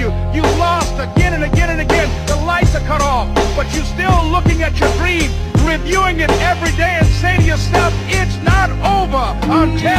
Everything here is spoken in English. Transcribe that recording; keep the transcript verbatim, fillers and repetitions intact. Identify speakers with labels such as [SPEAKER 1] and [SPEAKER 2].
[SPEAKER 1] you. You lost again and again and again. The lights are cut off, but you're still looking at your dream, reviewing it every day and saying to yourself, it's not over until